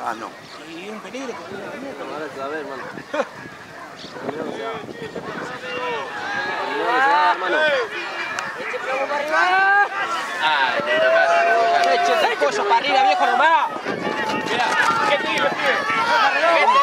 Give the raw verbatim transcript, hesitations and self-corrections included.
Ah, no. Y un peligro. No, ahora se va a ver, hermano. Primero que se va. Primero que se va, hermano. ¡Eche plomo para arriba! ¡Ay, negro, casi! ¡Eche el pollo para arriba, viejo, nomás! Mirá, qué tiro, tío.